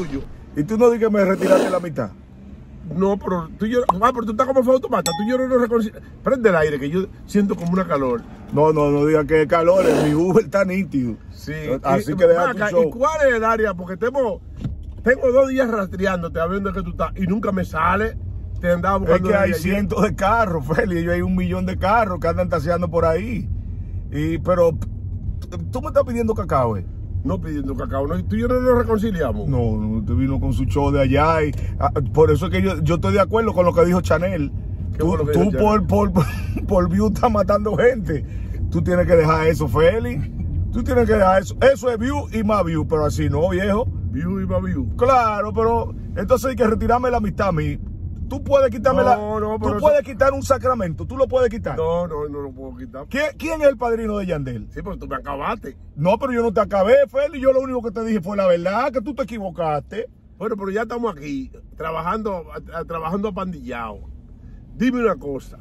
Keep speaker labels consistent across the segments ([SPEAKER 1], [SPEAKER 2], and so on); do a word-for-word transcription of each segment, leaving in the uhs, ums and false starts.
[SPEAKER 1] tuyo.
[SPEAKER 2] Y tú no digas que me retiraste la mitad.
[SPEAKER 1] No, pero tú y yo, ah, pero tú estás como fue automata, tú y yo no nos reconciliamos. Prende el aire, que yo siento como una calor.
[SPEAKER 2] No, no, no digas que es calor, mi Uber está nítido.
[SPEAKER 1] Sí.
[SPEAKER 2] Así
[SPEAKER 1] y,
[SPEAKER 2] que deja
[SPEAKER 1] acá,
[SPEAKER 2] tu show.
[SPEAKER 1] ¿Y cuál es el área? Porque tengo, tengo dos días rastreándote, a ver dónde es que tú estás, y nunca me sale. Te andaba buscando.
[SPEAKER 2] Es que hay cientos de carros, Félix, y hay un millón de carros que andan taseando por ahí. Y, pero, tú me estás pidiendo cacao, ¿eh?
[SPEAKER 1] No pidiendo cacao, no, tú y yo no nos reconciliamos.
[SPEAKER 2] No, no, usted vino con su show de allá y ah, por eso es que yo, yo estoy de acuerdo con lo que dijo Chanel. Tú,
[SPEAKER 1] que
[SPEAKER 2] tú
[SPEAKER 1] dijo
[SPEAKER 2] por, por, por, por view estás matando gente. Tú tienes que dejar eso, Félix. Tú tienes que dejar eso. Eso es view y más view, pero así no, viejo.
[SPEAKER 1] View y más view.
[SPEAKER 2] Claro, pero entonces hay que retirarme la amistad a mí. Tú puedes quitarme
[SPEAKER 1] no,
[SPEAKER 2] la...
[SPEAKER 1] No,
[SPEAKER 2] tú
[SPEAKER 1] eso...
[SPEAKER 2] puedes quitar un sacramento, tú lo puedes quitar.
[SPEAKER 1] No, no, no lo puedo quitar.
[SPEAKER 2] ¿Quién, quién es el padrino de Yandel?
[SPEAKER 1] Sí, pero tú me acabaste.
[SPEAKER 2] No, pero yo no te acabé, Félix. Yo lo único que te dije fue la verdad, que tú te equivocaste.
[SPEAKER 1] Bueno, pero ya estamos aquí, trabajando, a, a, trabajando apandillado. Dime una cosa.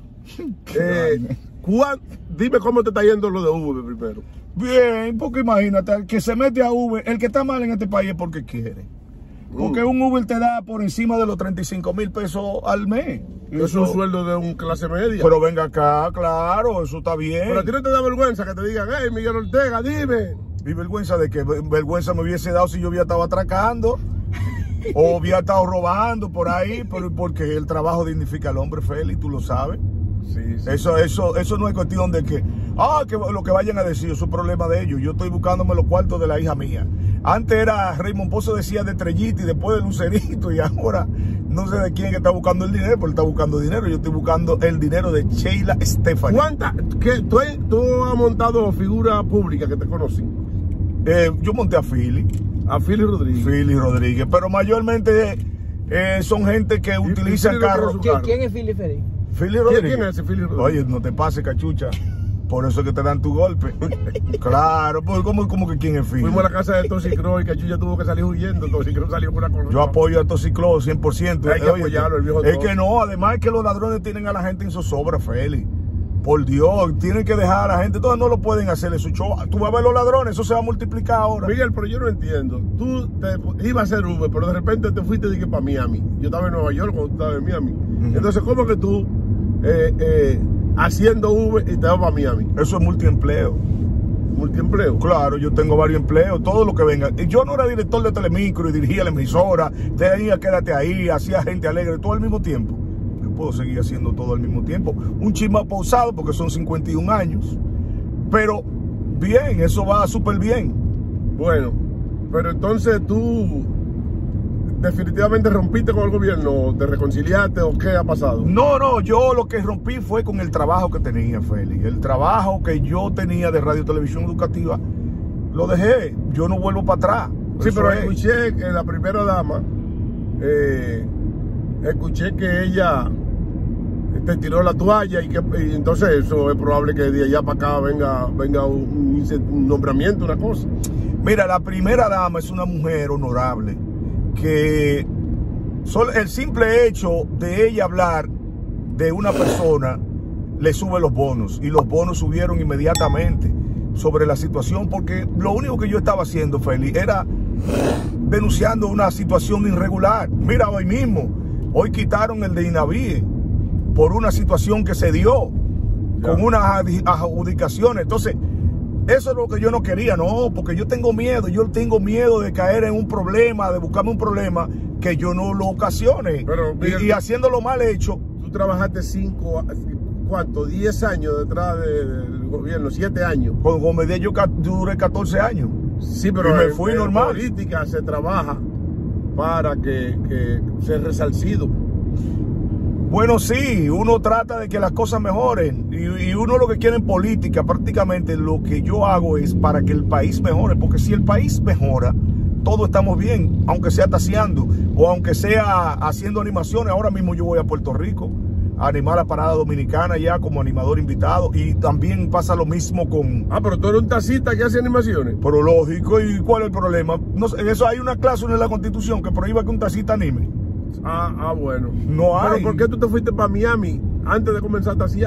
[SPEAKER 1] eh, ¿cuán, dime cómo te está yendo lo de Uber primero.
[SPEAKER 2] Bien, porque imagínate, el que se mete a Uber, el que está mal en este país es porque quiere. Porque un Uber te da por encima de los treinta y cinco mil pesos al mes.
[SPEAKER 1] Eso es un sueldo de un clase media.
[SPEAKER 2] Pero venga acá, claro, eso está bien.
[SPEAKER 1] Pero a ti no te da vergüenza que te digan, hey, Miguel Ortega, dime.
[SPEAKER 2] ¿Y vergüenza de qué? Vergüenza me hubiese dado si yo hubiera estado atracando o hubiera estado robando por ahí, pero porque el trabajo dignifica al hombre, Félix, tú lo sabes.
[SPEAKER 1] Sí, sí.
[SPEAKER 2] Eso, eso, eso no es cuestión de que, ah, que lo que vayan a decir, eso es problema de ellos. Yo estoy buscándome los cuartos de la hija mía. Antes era Raymond Pozo decía de Estrellita y después de Lucerito, y ahora no sé de quién que está buscando el dinero, pero él está buscando dinero. Yo estoy buscando el dinero de Sheila Stephanie.
[SPEAKER 1] ¿Cuánta? ¿Qué, tú, ¿Tú has montado figuras públicas que te conocen?
[SPEAKER 2] Eh, yo monté a Philly.
[SPEAKER 1] A Philly Rodríguez.
[SPEAKER 2] Philly Rodríguez, pero mayormente eh, son gente que utilizan carros.
[SPEAKER 3] ¿Quién, ¿Quién es Philly Félix?
[SPEAKER 2] Philly Rodríguez.
[SPEAKER 1] ¿Quién es ese Philly Rodríguez?
[SPEAKER 2] Oye, no te pases, cachucha. Por eso es que te dan tu golpe. Claro, pues ¿cómo, cómo que quién es Philly?
[SPEAKER 1] Fuimos a la casa de Toxicro y Cachucha tuvo que salir huyendo. Toxicro salió por una cosa.
[SPEAKER 2] Yo apoyo a Toxicro cien por ciento.
[SPEAKER 1] Hay que Oye, apoyarlo, el viejo.
[SPEAKER 2] Es todo. Que no, además es que los ladrones tienen a la gente en zozobra, Félix. Por Dios, tienen que dejar a la gente. Todos no lo pueden hacer eso. Tú vas a ver los ladrones, eso se va a multiplicar ahora.
[SPEAKER 1] Miguel, pero yo no entiendo. Tú te, ibas a hacer Uber, pero de repente te fuiste y que para Miami. Yo estaba en Nueva York cuando tú estabas en Miami. Uh-huh. Entonces, ¿cómo que tú eh, eh, haciendo Uber y te vas para Miami?
[SPEAKER 2] Eso es multiempleo.
[SPEAKER 1] ¿Multiempleo?
[SPEAKER 2] Claro, yo tengo varios empleos, todo lo que venga. Yo no era director de Telemicro y dirigía la emisora, tenía quédate ahí, hacía gente alegre todo al mismo tiempo. Yo puedo seguir haciendo todo al mismo tiempo. Un chisme pausado porque son cincuenta y un años. Pero bien, eso va súper bien.
[SPEAKER 1] Bueno, pero entonces tú definitivamente rompiste con el gobierno, ¿te reconciliaste o qué ha pasado?
[SPEAKER 2] No, no, yo lo que rompí fue con el trabajo que tenía, Félix. El trabajo que yo tenía de radio y televisión educativa, lo dejé. Yo no vuelvo para atrás.
[SPEAKER 1] Sí,
[SPEAKER 2] eso
[SPEAKER 1] pero
[SPEAKER 2] es.
[SPEAKER 1] Escuché que la primera dama, eh, escuché que ella te tiró la toalla y que y entonces eso es probable que de allá para acá venga, venga un, un nombramiento, una cosa.
[SPEAKER 2] Mira, la primera dama es una mujer honorable, que solo el simple hecho de ella hablar de una persona le sube los bonos, y los bonos subieron inmediatamente sobre la situación, porque lo único que yo estaba haciendo, Félix, era denunciando una situación irregular. Mira, hoy mismo, hoy quitaron el de INAVIE por una situación que se dio ya, con unas adjudicaciones. Entonces, eso es lo que yo no quería, no, porque yo tengo miedo, yo tengo miedo de caer en un problema, de buscarme un problema que yo no lo ocasione. Pero, Miguel, y, y haciéndolo mal hecho.
[SPEAKER 1] Tú trabajaste cinco, ¿cuánto? diez años detrás de, del gobierno, siete años.
[SPEAKER 2] Con Comedia yo duré catorce años.
[SPEAKER 1] Sí, pero
[SPEAKER 2] y me
[SPEAKER 1] en,
[SPEAKER 2] fui
[SPEAKER 1] en
[SPEAKER 2] normal.
[SPEAKER 1] política se trabaja para que, que sea resarcido.
[SPEAKER 2] Bueno, sí, uno trata de que las cosas mejoren, y, y uno lo que quiere en política, prácticamente lo que yo hago es para que el país mejore, porque si el país mejora, todos estamos bien, aunque sea taseando o aunque sea haciendo animaciones. Ahora mismo yo voy a Puerto Rico a animar la parada dominicana ya como animador invitado, y también pasa lo mismo con...
[SPEAKER 1] Ah, pero tú eres un taxista que hace animaciones.
[SPEAKER 2] Pero lógico, ¿y cuál es el problema? No, en eso hay una cláusula en la Constitución que prohíba que un taxista anime.
[SPEAKER 1] Ah, ah, bueno.
[SPEAKER 2] No hay.
[SPEAKER 1] ¿Pero por qué tú te fuiste para Miami antes de comenzar a tasear?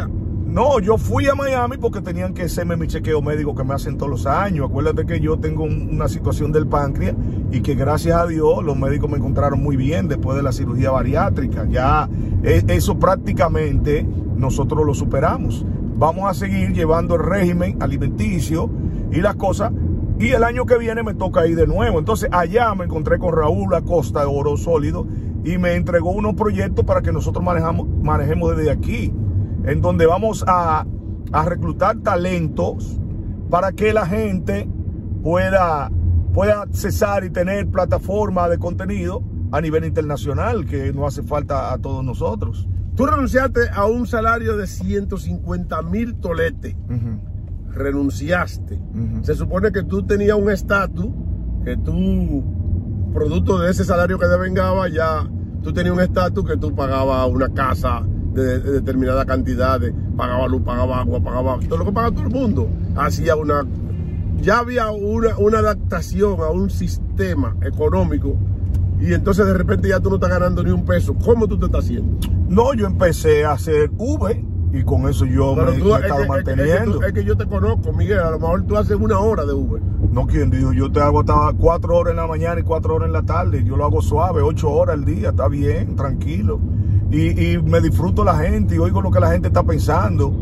[SPEAKER 2] No, yo fui a Miami porque tenían que hacerme mi chequeo médico que me hacen todos los años. Acuérdate que yo tengo un, una situación del páncreas y que gracias a Dios los médicos me encontraron muy bien después de la cirugía bariátrica. Ya eh, eso prácticamente nosotros lo superamos. Vamos a seguir llevando el régimen alimenticio y las cosas. Y el año que viene me toca ir de nuevo. Entonces allá me encontré con Raúl Acosta de Oro Sólido y me entregó unos proyectos para que nosotros manejamos, manejemos desde aquí, en donde vamos a, a reclutar talentos para que la gente pueda, pueda accesar y tener plataforma de contenido a nivel internacional, que nos hace falta a todos nosotros.
[SPEAKER 1] Tú renunciaste a un salario de ciento cincuenta mil toletes. Uh-huh. Renunciaste. Uh-huh. Se supone que tú tenías un estatus, que tú, producto de ese salario que te vengaba, ya tú tenías un estatus que tú pagabas una casa de, de determinada cantidad, de, pagaba luz, pagaba agua, pagaba todo lo que paga todo el mundo. Hacía una, ya había una, una adaptación a un sistema económico y entonces de repente ya tú no estás ganando ni un peso. ¿Cómo tú te estás haciendo?
[SPEAKER 2] No, yo empecé a hacer Uber y con eso yo me,
[SPEAKER 1] tú,
[SPEAKER 2] me he
[SPEAKER 1] es
[SPEAKER 2] estado
[SPEAKER 1] que,
[SPEAKER 2] manteniendo.
[SPEAKER 1] Es que, tú, es que yo te conozco, Miguel, a lo mejor tú haces una hora de Uber.
[SPEAKER 2] No, ¿quién dijo? Yo te hago hasta cuatro horas en la mañana y cuatro horas en la tarde. Yo lo hago suave, ocho horas al día, está bien, tranquilo. Y, y me disfruto la gente y oigo lo que la gente está pensando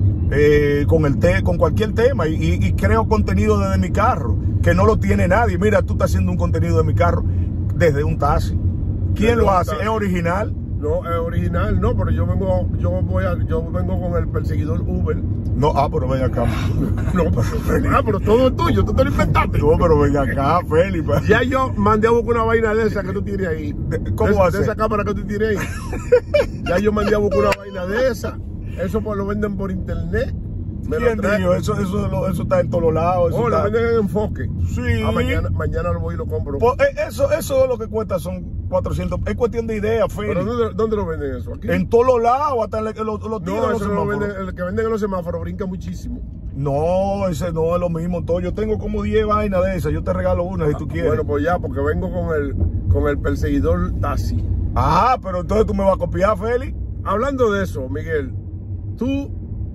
[SPEAKER 2] eh, con el te, con cualquier tema. Y, y, y creo contenido desde mi carro, que no lo tiene nadie. Mira, tú estás haciendo un contenido de mi carro desde un taxi. ¿Quién lo hace? ¿Es original?
[SPEAKER 1] No, es original, no, pero yo vengo, yo voy a, yo vengo con el perseguidor Uber.
[SPEAKER 2] No, ah, pero ven acá.
[SPEAKER 1] No, pero, ah, pero todo es tuyo, tú te lo inventaste.
[SPEAKER 2] No, pero ven acá, Felipe.
[SPEAKER 1] Ya yo mandé a buscar una vaina de esa que tú tienes ahí.
[SPEAKER 2] ¿Cómo
[SPEAKER 1] de,
[SPEAKER 2] va a ser?
[SPEAKER 1] De esa cámara que tú tienes ahí. Ya yo mandé a buscar una vaina de esa. Eso pues lo venden por internet.
[SPEAKER 2] ¿Quién dijo? Eso, eso, eso está en todos lados.
[SPEAKER 1] Oh,
[SPEAKER 2] está...
[SPEAKER 1] lo venden en Enfoque.
[SPEAKER 2] Sí.
[SPEAKER 1] Ah, mañana, mañana lo voy y lo compro.
[SPEAKER 2] Pues eso, eso es lo que cuesta, son cuatrocientos. Es cuestión de idea, Feli.
[SPEAKER 1] ¿Pero dónde, dónde lo venden eso? ¿Aquí?
[SPEAKER 2] En todos los lados, hasta en los lo, lo
[SPEAKER 1] no, eso no lo venden, el que venden en los semáforos brinca muchísimo.
[SPEAKER 2] No, ese no es lo mismo todo. Yo tengo como diez vainas de esas. Yo te regalo una ah, si tú quieres.
[SPEAKER 1] Bueno, pues ya, porque vengo con el, con el perseguidor taxi.
[SPEAKER 2] Ah, pero entonces tú me vas a copiar, Feli.
[SPEAKER 1] Hablando de eso, Miguel, tú...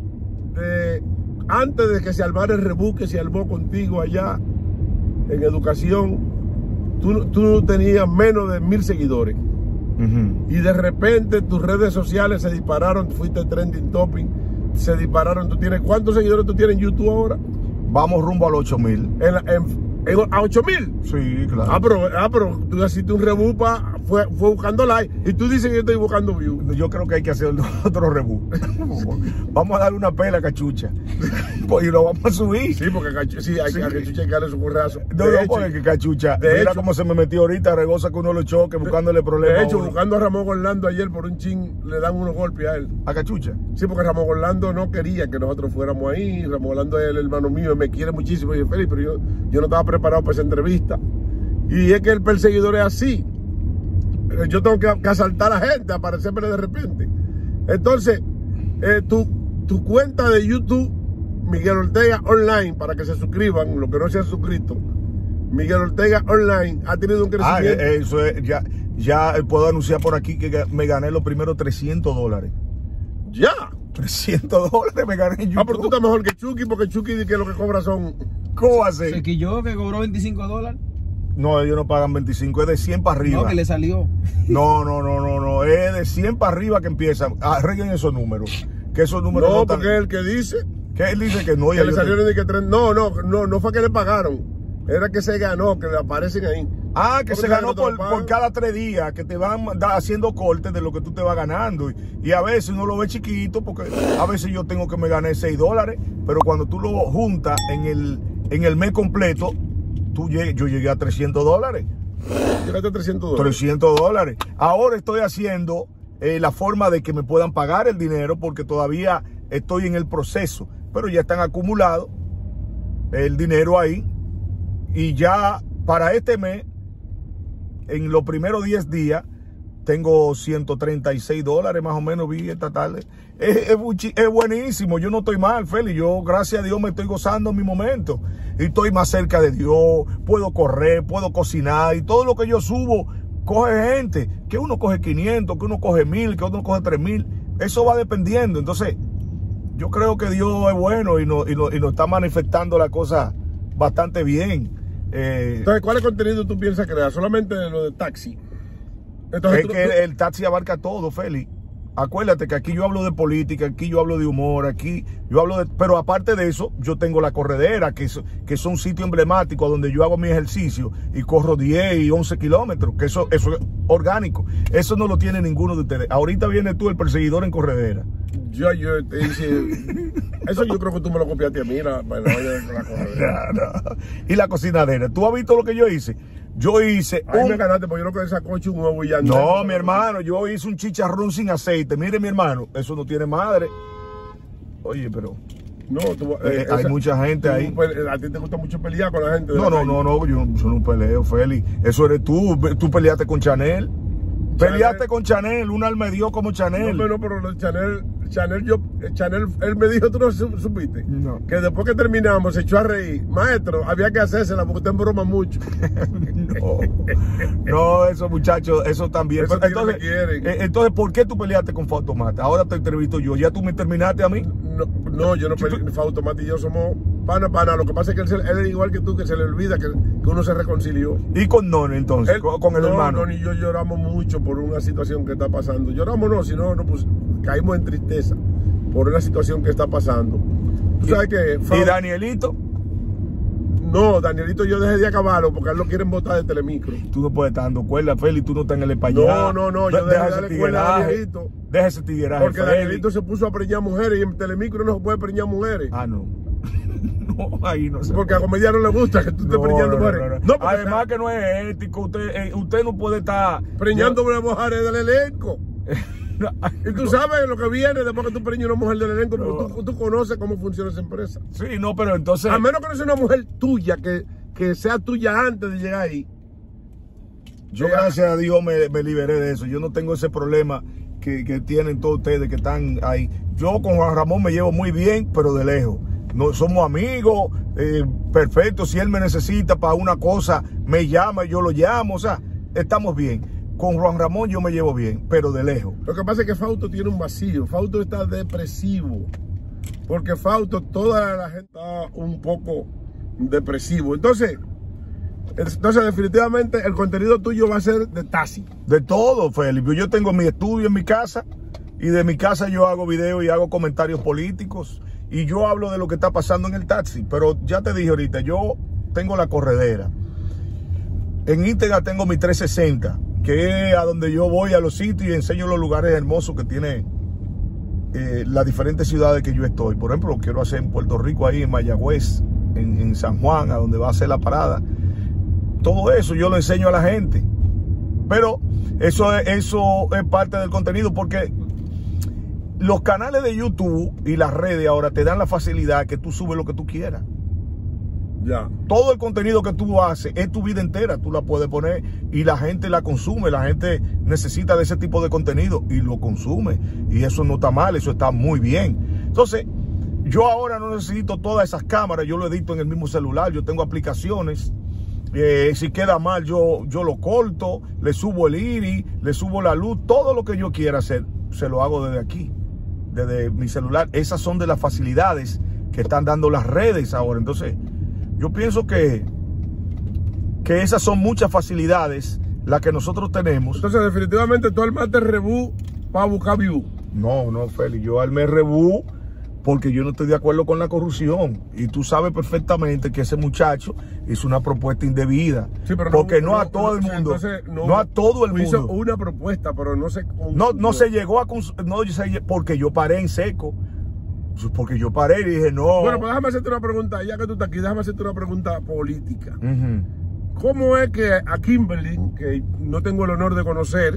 [SPEAKER 1] Eh, antes de que se armara el rebú que se armó contigo allá en educación, tú, tú tenías menos de mil seguidores. Uh-huh. Y de repente tus redes sociales se dispararon, fuiste trending topic, se dispararon. ¿Tú tienes cuántos seguidores tú tienes en YouTube ahora?
[SPEAKER 2] Vamos rumbo al ocho mil.
[SPEAKER 1] En, en, en, ¿A ocho mil?
[SPEAKER 2] Sí, claro.
[SPEAKER 1] Ah, pero, ah, pero tú hiciste un rebú, pa, fue, fue buscando like y tú dices que yo estoy buscando views.
[SPEAKER 2] Yo creo que hay que hacer otro rebú. Vamos a darle una pela a Cachucha y lo vamos a subir.
[SPEAKER 1] Sí, porque Cachucha, sí, hay, sí. A Cachucha hay que darle su currazo.
[SPEAKER 2] No, no, porque Cachucha,
[SPEAKER 1] de
[SPEAKER 2] mira
[SPEAKER 1] hecho,
[SPEAKER 2] cómo se me metió ahorita, regosa que uno lo choque, buscándole problemas.
[SPEAKER 1] De hecho, buscando a Ramón Orlando ayer por un chin, le dan unos golpes a él.
[SPEAKER 2] ¿A Cachucha?
[SPEAKER 1] Sí, porque Ramón Orlando no quería que nosotros fuéramos ahí. Ramón Orlando es el hermano mío, me quiere muchísimo. Y yo, Felipe, pero yo, yo no estaba preparado para esa entrevista. Y es que el perseguidor es así. Yo tengo que, que asaltar a la gente, aparecerme de repente. Entonces, eh, tu, tu cuenta de YouTube, Miguel Ortega Online, para que se suscriban, los que no se han suscrito, Miguel Ortega Online ha tenido un crecimiento.
[SPEAKER 2] Ah, eso es, ya, ya puedo anunciar por aquí que me gané los primeros trescientos dólares.
[SPEAKER 1] ¿Ya?
[SPEAKER 2] trescientos dólares me gané en YouTube.
[SPEAKER 1] Ah, pero tú estás mejor que Chucky, porque Chucky dice que lo que cobra son...
[SPEAKER 2] ¿Cómo hace?
[SPEAKER 3] Se quilló, que cobró veinticinco dólares.
[SPEAKER 2] No, ellos no pagan veinticinco, es de cien para arriba.
[SPEAKER 3] No, que le salió.
[SPEAKER 2] No, no, no, no, no, es de cien para arriba que empiezan. Arreglen esos números. Que esos números
[SPEAKER 1] no,
[SPEAKER 2] no
[SPEAKER 1] porque
[SPEAKER 2] están...
[SPEAKER 1] es el que dice.
[SPEAKER 2] Que él dice que no.
[SPEAKER 1] Que le salieron de que tres... No, no, no, no fue que le pagaron. Era que se ganó, que le aparecen ahí.
[SPEAKER 2] Ah, que se ganó por, por cada tres días, que te van da, haciendo cortes de lo que tú te vas ganando. Y, y a veces uno lo ve chiquito, porque a veces yo tengo que me gané seis dólares, pero cuando tú lo juntas en el, en el mes completo, tú llegué, yo llegué a trescientos dólares.
[SPEAKER 1] Llegaste a trescientos dólares.
[SPEAKER 2] trescientos dólares. Ahora estoy haciendo eh, la forma de que me puedan pagar el dinero, porque todavía estoy en el proceso, pero ya están acumulados el dinero ahí. Y ya para este mes, en los primeros diez días, tengo ciento treinta y seis dólares más o menos, vi esta tarde. Es, es, es buenísimo, yo no estoy mal, Feli. Yo, gracias a Dios, me estoy gozando en mi momento. Y estoy más cerca de Dios, puedo correr, puedo cocinar. Y todo lo que yo subo, coge gente. Que uno coge quinientos, que uno coge mil, que uno coge tres mil. Eso va dependiendo. Entonces, Yo creo que Dios es bueno y nos y no, y no está manifestando la cosa bastante bien. Eh,
[SPEAKER 1] Entonces, ¿cuál contenido tú piensas crear? ¿Solamente lo de taxi? Entonces,
[SPEAKER 2] es
[SPEAKER 1] tú,
[SPEAKER 2] que
[SPEAKER 1] tú...
[SPEAKER 2] el taxi abarca todo, Félix. Acuérdate que aquí yo hablo de política, aquí yo hablo de humor, aquí yo hablo de... Pero aparte de eso, yo tengo la corredera, que es, que es un sitio emblemático donde yo hago mi ejercicio y corro diez y once kilómetros, que eso, eso es orgánico. Eso no lo tiene ninguno de ustedes. Ahorita viene tú, el perseguidor en corredera.
[SPEAKER 1] Yo, yo te hice... Eso yo creo que tú me lo copiaste a mí, la, la, la corredera.
[SPEAKER 2] No, no. Y la cocinadera. ¿Tú has visto lo que yo hice? Yo hice...
[SPEAKER 1] Ahí
[SPEAKER 2] un...
[SPEAKER 1] me ganaste, porque yo no quedé sacocho un huevo y ya.
[SPEAKER 2] No, mi hermano, yo hice un chicharrón sin aceite. Mire, mi hermano, eso no tiene madre. Oye, pero...
[SPEAKER 1] No, tú,
[SPEAKER 2] eh, eh, hay
[SPEAKER 1] esa,
[SPEAKER 2] mucha gente
[SPEAKER 1] tú,
[SPEAKER 2] ahí.
[SPEAKER 1] A ti te gusta mucho pelear con la gente.
[SPEAKER 2] No, no, no, no, yo, yo no peleo, Félix. Eso eres tú. Tú peleaste con Chanel. Peleaste con Chanel, un alma dio como Chanel.
[SPEAKER 1] No, pero, pero lo de Chanel, Chanel, yo, Chanel, él me dijo, tú no supiste,
[SPEAKER 2] no.
[SPEAKER 1] que después que terminamos se echó a reír. Maestro, había que hacérsela porque usted broma mucho.
[SPEAKER 2] no, no, esos muchachos, eso también.
[SPEAKER 1] Eso
[SPEAKER 2] pero, entonces, eh, entonces, ¿por qué tú peleaste con Fautomata? Ahora te entrevisto yo. ¿Ya tú me terminaste a mí?
[SPEAKER 1] No, no yo no peleé. Fautomata y yo somos pana, pana. Lo que pasa es que él, él es igual que tú, que se le olvida que, que uno se reconcilió.
[SPEAKER 2] ¿Y con Noni entonces?
[SPEAKER 1] Él,
[SPEAKER 2] con, con el
[SPEAKER 1] no,
[SPEAKER 2] hermano.
[SPEAKER 1] Noni y yo lloramos mucho por una situación que está pasando. Lloramos no, sino no, pues caímos en tristeza por una situación que está pasando. ¿Tú sabes qué?
[SPEAKER 2] ¿Y Danielito?
[SPEAKER 1] No, Danielito yo dejé de acabarlo porque a él lo quieren botar de Telemicro.
[SPEAKER 2] Tú no puedes estar dando cuerda, Félix, tú no estás en el español.
[SPEAKER 1] No, no, no, yo dejé de darle cuerda a Danielito.
[SPEAKER 2] Deja ese tigueraje,
[SPEAKER 1] porque
[SPEAKER 2] Félix.
[SPEAKER 1] Danielito se puso a preñar mujeres y en Telemicro no se puede preñar mujeres.
[SPEAKER 2] Ah, no. No, ahí no se
[SPEAKER 1] Porque
[SPEAKER 2] puede.
[SPEAKER 1] a comedia no le gusta que tú estés
[SPEAKER 2] no,
[SPEAKER 1] preñando
[SPEAKER 2] no,
[SPEAKER 1] mujeres.
[SPEAKER 2] No, no, no.
[SPEAKER 1] No, porque
[SPEAKER 2] además
[SPEAKER 1] está...
[SPEAKER 2] que no es ético, usted, eh, usted no puede estar
[SPEAKER 1] preñando yo... mujeres del elenco.
[SPEAKER 2] no,
[SPEAKER 1] y tú
[SPEAKER 2] no.
[SPEAKER 1] sabes lo que viene después que tú preñas una mujer del elenco,
[SPEAKER 2] no.
[SPEAKER 1] porque tú, tú conoces cómo funciona esa empresa.
[SPEAKER 2] Sí, no, pero entonces...
[SPEAKER 1] A menos que no sea una mujer tuya, que, que sea tuya antes de llegar ahí.
[SPEAKER 2] Yo, gracias a Dios, me, me liberé de eso. Yo no tengo ese problema que, que tienen todos ustedes que están ahí. Yo con Juan Ramón me llevo muy bien, pero de lejos. No, somos amigos, eh, perfecto. Si él me necesita para una cosa, me llama, yo lo llamo. O sea, estamos bien. Con Juan Ramón yo me llevo bien, pero de lejos.
[SPEAKER 1] Lo que pasa es que Fausto tiene un vacío. Fausto está depresivo. Porque Fausto, toda la gente está un poco depresivo. Entonces, entonces definitivamente el contenido tuyo va a ser de taxi.
[SPEAKER 2] De todo, Felipe. Yo tengo mi estudio en mi casa y de mi casa yo hago videos y hago comentarios políticos. Y yo hablo de lo que está pasando en el taxi. Pero ya te dije ahorita, yo tengo la corredera. En Íntegra tengo mi trescientos sesenta, que es a donde yo voy a los sitios y enseño los lugares hermosos que tiene eh, las diferentes ciudades que yo estoy. Por ejemplo, lo quiero hacer en Puerto Rico, ahí en Mayagüez, en, en San Juan, a donde va a ser la parada. Todo eso yo lo enseño a la gente. Pero eso es, eso es parte del contenido, porque los canales de YouTube y las redes ahora te dan la facilidad que tú subes lo que tú quieras.
[SPEAKER 1] Ya.
[SPEAKER 2] Todo el contenido que tú haces es tu vida entera, tú la puedes poner y la gente la consume, la gente necesita de ese tipo de contenido y lo consume. Y eso no está mal, eso está muy bien. Entonces, yo ahora no necesito todas esas cámaras, yo lo edito en el mismo celular, yo tengo aplicaciones. Eh, si queda mal, yo, yo lo corto, le subo el iris, le subo la luz, todo lo que yo quiera hacer, se lo hago desde aquí, desde mi celular. Esas son de las facilidades que están dando las redes ahora. Entonces, yo pienso que, que esas son muchas facilidades las que nosotros tenemos.
[SPEAKER 1] Entonces, definitivamente, tú armaste rebú para buscar view.
[SPEAKER 2] No, no, Félix, yo armé rebú porque yo no estoy de acuerdo con la corrupción. Y tú sabes perfectamente que ese muchacho hizo una propuesta indebida. Sí, pero porque no, no a todo no, el mundo. Entonces, no, no a todo el mundo.
[SPEAKER 1] Hizo una propuesta, pero no se...
[SPEAKER 2] No, no se llegó a... No, yo sé, porque yo paré en seco. Porque yo paré y dije, no.
[SPEAKER 1] Bueno, pues déjame hacerte una pregunta, ya que tú estás aquí, déjame hacerte una pregunta política.
[SPEAKER 2] Uh-huh.
[SPEAKER 1] ¿Cómo es que a Kimberly, que no tengo el honor de conocer,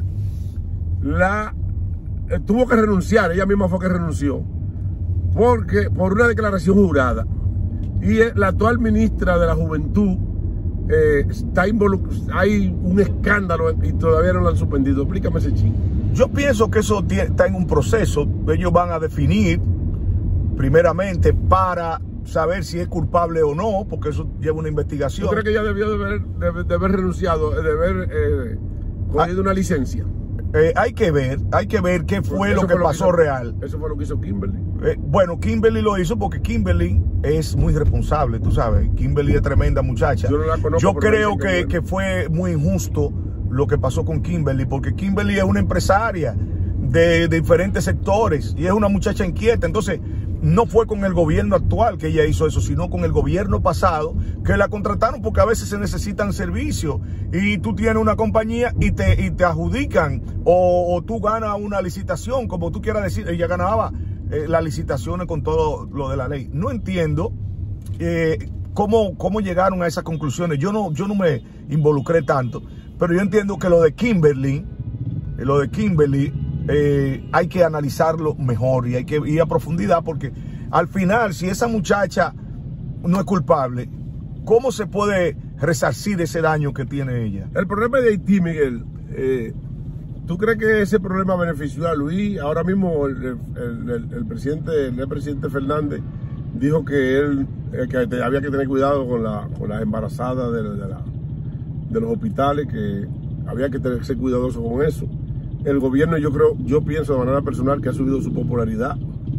[SPEAKER 1] la eh, tuvo que renunciar, ella misma fue que renunció, porque por una declaración jurada? Y la actual ministra de la Juventud eh, está involucrada, hay un escándalo y todavía no la han suspendido. Explícame ese chingo.
[SPEAKER 2] Yo pienso que eso está en un proceso, ellos van a definir primeramente para saber si es culpable o no, porque eso lleva una investigación.
[SPEAKER 1] ¿Tú crees que ella debió de haber, de, de haber renunciado, de haber eh, cogido ah, una licencia?
[SPEAKER 2] eh, hay que ver, hay que ver qué fue lo que fue pasó
[SPEAKER 1] lo que hizo,
[SPEAKER 2] real.
[SPEAKER 1] Eso fue lo que hizo Kimberly.
[SPEAKER 2] Eh, bueno, Kimberly lo hizo porque Kimberly es muy responsable, tú sabes. Kimberly es tremenda muchacha.
[SPEAKER 1] Yo, no la conozco,
[SPEAKER 2] Yo creo que,
[SPEAKER 1] que, bueno.
[SPEAKER 2] que fue muy injusto lo que pasó con Kimberly, porque Kimberly es una empresaria de, de diferentes sectores y es una muchacha inquieta. Entonces, no fue con el gobierno actual que ella hizo eso, sino con el gobierno pasado, que la contrataron porque a veces se necesitan servicios y tú tienes una compañía y te, y te adjudican o, o tú ganas una licitación, como tú quieras decir. Ella ganaba eh, las licitaciones con todo lo de la ley. No entiendo eh, cómo, cómo llegaron a esas conclusiones. Yo no, yo no me involucré tanto, pero yo entiendo que lo de Kimberly, lo de Kimberly, Eh, hay que analizarlo mejor y hay que ir a profundidad, porque al final, si esa muchacha no es culpable, ¿cómo se puede resarcir ese daño que tiene ella?
[SPEAKER 1] El problema de Haití, Miguel, eh, ¿tú crees que ese problema benefició a Luis? Ahora mismo el, el, el, el presidente, el presidente Fernández dijo que él eh, que te, había que tener cuidado con, la, con las embarazadas de, de, la, de los hospitales, que había que tener, ser cuidadoso con eso. El gobierno, yo creo, yo pienso de manera personal que ha subido su popularidad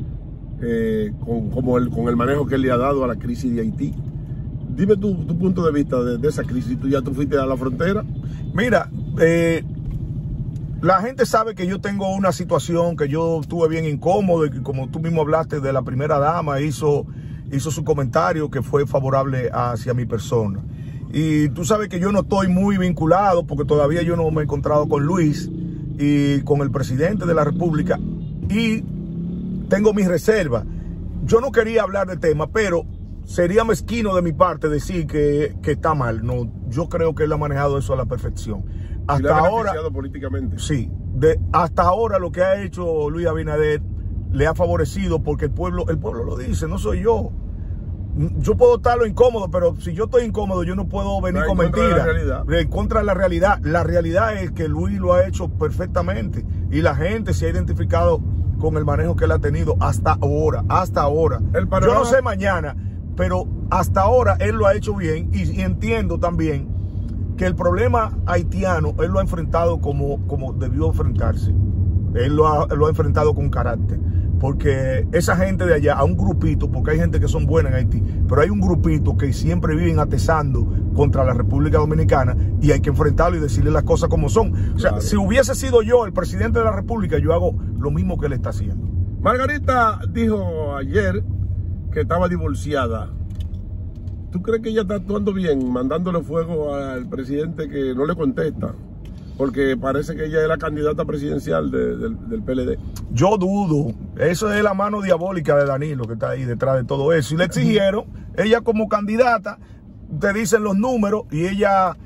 [SPEAKER 1] eh, con, como el, con el manejo que él le ha dado a la crisis de Haití. Dime tu, tu punto de vista de, de esa crisis. ¿Tú ya tú fuiste a la frontera?
[SPEAKER 2] Mira, eh, la gente sabe que yo tengo una situación que yo estuve bien incómodo, y que, como tú mismo hablaste de la primera dama, hizo, hizo su comentario que fue favorable hacia mi persona. Y tú sabes que yo no estoy muy vinculado porque todavía yo no me he encontrado con Luis y con el presidente de la República, y tengo mis reservas. Yo no quería hablar del tema, pero sería mezquino de mi parte decir que, que está mal. No, yo creo que él ha manejado eso a la perfección. Hasta
[SPEAKER 1] ¿Y le ha
[SPEAKER 2] ahora,
[SPEAKER 1] políticamente?
[SPEAKER 2] Sí, de, hasta ahora lo que ha hecho Luis Abinader le ha favorecido, porque el pueblo, el pueblo lo dice, no soy yo. Yo puedo estarlo incómodo, pero si yo estoy incómodo, yo no puedo venir
[SPEAKER 1] no,
[SPEAKER 2] con mentiras. En contra de la realidad. La realidad es que Luis lo ha hecho perfectamente y la gente se ha identificado con el manejo que él ha tenido hasta ahora, hasta ahora.
[SPEAKER 1] El panorama...
[SPEAKER 2] Yo no sé mañana, pero hasta ahora él lo ha hecho bien, y, y entiendo también que el problema haitiano él lo ha enfrentado como, como debió enfrentarse. Él lo ha, lo ha enfrentado con carácter. Porque esa gente de allá, a un grupito, porque hay gente que son buenas en Haití, pero hay un grupito que siempre viven atezando contra la República Dominicana, y hay que enfrentarlo y decirle las cosas como son. O sea, claro, si hubiese sido yo el presidente de la República, yo hago lo mismo que él está haciendo.
[SPEAKER 1] Margarita dijo ayer que estaba divorciada. ¿Tú crees que ella está actuando bien, mandándole fuego al presidente que no le contesta? Porque parece que ella es la candidata presidencial de, de, del P L D.
[SPEAKER 2] Yo dudo. Eso es la mano diabólica de Danilo que está ahí detrás de todo eso. Y le exigieron, ella como candidata, te dicen los números, y ella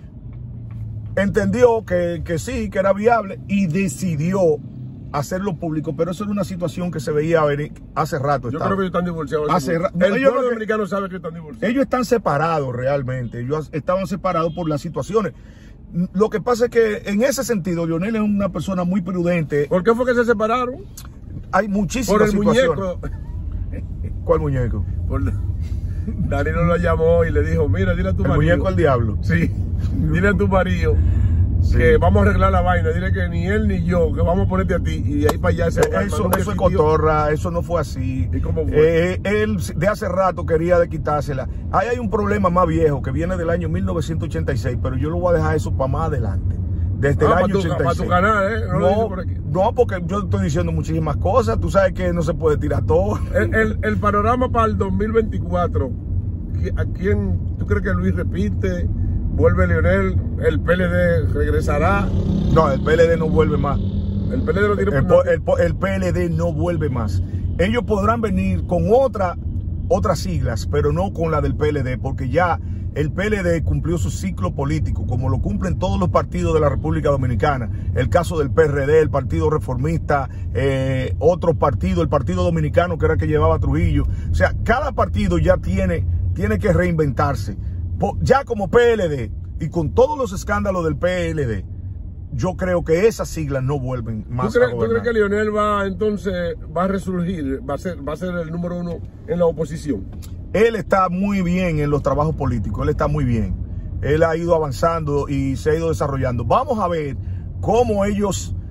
[SPEAKER 2] entendió que, que sí, que era viable, y decidió hacerlo público. Pero eso era una situación que se veía venir hace rato.
[SPEAKER 1] Yo
[SPEAKER 2] estaba.
[SPEAKER 1] creo que ellos están divorciados.
[SPEAKER 2] Hace
[SPEAKER 1] el
[SPEAKER 2] no, ellos
[SPEAKER 1] pueblo dominicano sabe que están divorciados.
[SPEAKER 2] Ellos están separados realmente. Ellos estaban separados por las situaciones. Lo que pasa es que en ese sentido Leonel es una persona muy prudente.
[SPEAKER 1] ¿Por qué fue que se separaron?
[SPEAKER 2] Hay muchísimas
[SPEAKER 1] Por el
[SPEAKER 2] situaciones.
[SPEAKER 1] Muñeco.
[SPEAKER 2] ¿Cuál muñeco?
[SPEAKER 1] Por... Danilo lo llamó y le dijo, mira, dile a tu
[SPEAKER 2] ¿El
[SPEAKER 1] marido.
[SPEAKER 2] ¿El muñeco al diablo?
[SPEAKER 1] Sí. Dile a tu marido sí. que vamos a arreglar la vaina. Dile que ni él ni yo, que vamos a ponerte a ti. Y de ahí para allá se
[SPEAKER 2] eh, Eso, eso es cotorra, eso no fue así.
[SPEAKER 1] ¿Y cómo fue?
[SPEAKER 2] Eh, él de hace rato quería de quitársela. Ahí hay un problema más viejo que viene del año mil novecientos ochenta y seis, pero yo lo voy a dejar eso para más adelante. Desde
[SPEAKER 1] ah,
[SPEAKER 2] el año
[SPEAKER 1] para tu,
[SPEAKER 2] ochenta y seis.
[SPEAKER 1] Para tu canal, ¿eh? No,
[SPEAKER 2] no,
[SPEAKER 1] por aquí.
[SPEAKER 2] no, porque yo estoy diciendo muchísimas cosas. Tú sabes que no se puede tirar todo.
[SPEAKER 1] El, el, el panorama para el dos mil veinticuatro. ¿A quién tú crees que Luis repite? ¿Vuelve Leonel? ¿El P L D regresará?
[SPEAKER 2] No, el P L D no vuelve más.
[SPEAKER 1] El P L D no tiene
[SPEAKER 2] el, el, el P L D no vuelve más. Ellos podrán venir con otra, otras siglas, pero no con la del P L D, porque ya el P L D cumplió su ciclo político, como lo cumplen todos los partidos de la República Dominicana. El caso del P R D, el Partido Reformista, eh, otro partido, el Partido Dominicano, que era el que llevaba a Trujillo. O sea, cada partido ya tiene, tiene que reinventarse. Ya como P L D y con todos los escándalos del P L D, yo creo que esas siglas no vuelven más.
[SPEAKER 1] ¿Tú crees,
[SPEAKER 2] a gobernar.
[SPEAKER 1] ¿Tú crees que Leonel va entonces va a resurgir, va a ser, va a ser el número uno en la oposición?
[SPEAKER 2] Él está muy bien en los trabajos políticos, él está muy bien. Él ha ido avanzando y se ha ido desarrollando. Vamos a ver cómo ellos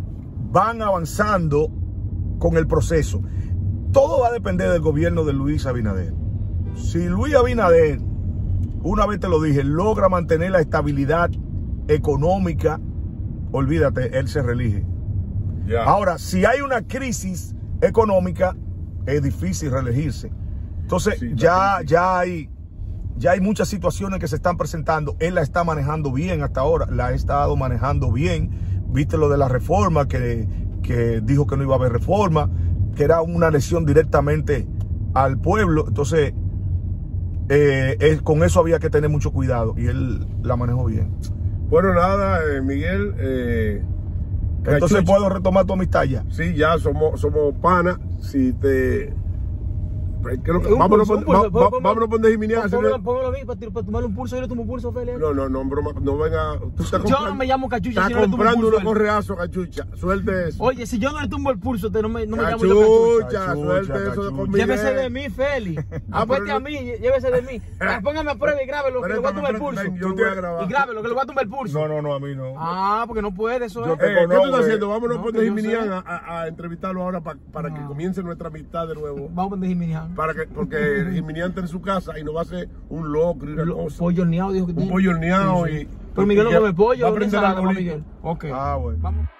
[SPEAKER 2] van avanzando con el proceso. Todo va a depender del gobierno de Luis Abinader. Si Luis Abinader, una vez te lo dije, logra mantener la estabilidad económica, olvídate, él se reelige.
[SPEAKER 1] Yeah.
[SPEAKER 2] Ahora, si hay una crisis económica, es difícil reelegirse. Entonces,
[SPEAKER 1] Sí,
[SPEAKER 2] ya, ya hay, ya hay muchas situaciones que se están presentando. Él la está manejando bien hasta ahora, la ha estado manejando bien. Viste lo de la reforma, que, que dijo que no iba a haber reforma, que era una lesión directamente al pueblo. Entonces, eh, eh, con eso había que tener mucho cuidado y él la manejó bien.
[SPEAKER 1] Bueno, nada, eh, Miguel. Eh,
[SPEAKER 2] Entonces,
[SPEAKER 1] Cachucha,
[SPEAKER 2] ¿puedo retomar tu amistad ya?
[SPEAKER 1] sí, ya somos, somos panas. Si te. Creo que,
[SPEAKER 3] Un
[SPEAKER 1] vámonos
[SPEAKER 3] pulso, un
[SPEAKER 1] por-
[SPEAKER 3] pulso,
[SPEAKER 1] va- va-
[SPEAKER 3] pon-
[SPEAKER 1] vámonos por Jiminián. si
[SPEAKER 3] Póngalo
[SPEAKER 1] no-
[SPEAKER 3] póngalo a mí para, tir- para tomarle un pulso. Yo le tomo un pulso, Félix.
[SPEAKER 1] No, no, no, broma, no venga. Tú estás
[SPEAKER 3] Yo no
[SPEAKER 1] comprando-
[SPEAKER 3] me llamo Cachucha
[SPEAKER 1] Estás
[SPEAKER 3] si no le tomo un
[SPEAKER 1] comprando
[SPEAKER 3] pulso.
[SPEAKER 1] unos correazos, Cachucha. Suelte eso.
[SPEAKER 3] Oye, si yo no le tumbo el pulso, te no me, no me llamo yo Cachucha.
[SPEAKER 1] Cachucha, suelte
[SPEAKER 2] Cachucha,
[SPEAKER 1] eso de
[SPEAKER 2] Cachucha.
[SPEAKER 1] con
[SPEAKER 3] Llévese
[SPEAKER 1] Miguel.
[SPEAKER 3] de mí, Félix.
[SPEAKER 1] Ah,
[SPEAKER 3] Apueste
[SPEAKER 1] pero
[SPEAKER 3] a
[SPEAKER 1] no-
[SPEAKER 3] mí, llévese de mí. Ah, Póngame a prueba y grábelo, que le voy a tumbar el
[SPEAKER 1] Espérate,
[SPEAKER 3] pulso.
[SPEAKER 1] ven, yo lo voy a grabar.
[SPEAKER 3] Y grábelo, que le voy a tumbar el pulso.
[SPEAKER 2] No, no, no, a mí no.
[SPEAKER 3] Ah, porque no puede, eso
[SPEAKER 2] Yo
[SPEAKER 3] es.
[SPEAKER 2] te-
[SPEAKER 1] Eh, ¿Qué tú
[SPEAKER 2] conozco,
[SPEAKER 1] estás
[SPEAKER 2] eh.
[SPEAKER 1] haciendo? Vámonos
[SPEAKER 3] No,
[SPEAKER 1] por
[SPEAKER 3] que yo
[SPEAKER 1] Jiminián
[SPEAKER 3] sé.
[SPEAKER 1] a, a, a entrevistarlo ahora pa- para que
[SPEAKER 3] No.
[SPEAKER 1] comience nuestra amistad de nuevo.
[SPEAKER 3] Vamos a Jiminián.
[SPEAKER 1] Para que, porque Jiminián está en su casa y nos va a hacer un locro y una cosa.
[SPEAKER 3] Pollo horneado, dijo que
[SPEAKER 1] Un
[SPEAKER 3] tiene.
[SPEAKER 1] pollo horneado
[SPEAKER 3] Sí, sí.
[SPEAKER 1] y.
[SPEAKER 3] Pero Miguel no
[SPEAKER 1] y ya
[SPEAKER 3] come pollo,
[SPEAKER 1] va a
[SPEAKER 3] una
[SPEAKER 1] prender
[SPEAKER 3] ensalada
[SPEAKER 1] la
[SPEAKER 3] con
[SPEAKER 1] bolita.
[SPEAKER 3] Miguel. Ok.
[SPEAKER 2] Ah, bueno.
[SPEAKER 3] Vamos.